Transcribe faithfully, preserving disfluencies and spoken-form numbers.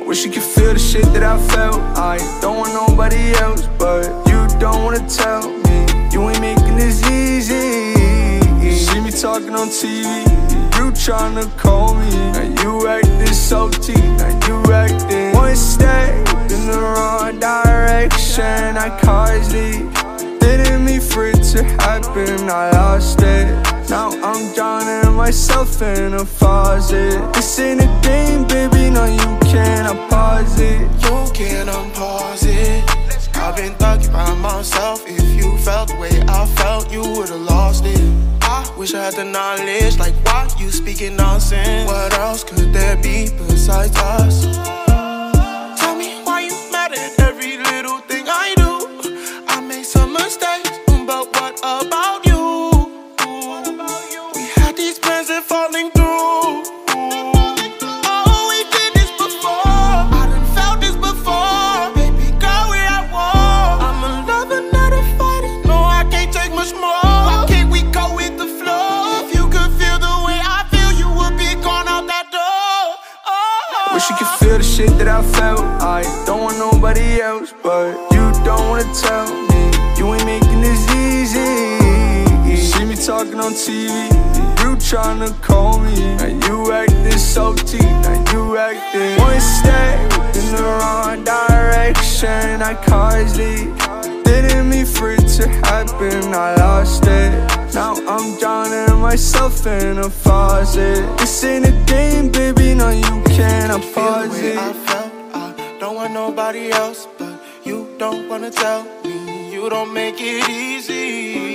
Wish you could feel the shit that I felt. I don't want nobody else, but you don't wanna tell me you ain't making this easy. See me talking on T V, you tryna call me. Now you acting salty, now you acting one step in the wrong direction. I caused it, didn't mean for it to happen, I lost it. Now I'm drowning myself in a faucet. This ain't a game, baby, no you can't pause it. You can't unpause it. I've been thugging by myself. If you felt the way I felt, you would've lost it. I wish I had the knowledge, like why you speaking nonsense? What else could there be besides us? Tell me why you mad at every little thing I do. I made some mistakes, but what about you? We had these plans and falling through. Oh, we did this before. I done felt this before. Baby girl, we're at war. I'm a lover, not a fighter. No, I can't take much more. Why can't we go with the flow? If you could feel the way I feel, you would be gone out that door. Oh. Wish you could feel the shit that I felt. I don't want nobody else, but you don't wanna tell me you ain't making this easy. See me talking on T V, you tryna call me. Now you acting salty, now you acting one step in the wrong direction. I caused it, didn't mean for it to happen, I lost it. Now I'm drowning myself in a faucet. This ain't a game, baby, no you can't pause it. I felt, I don't want nobody else, but you don't wanna tell me. You don't make it easy.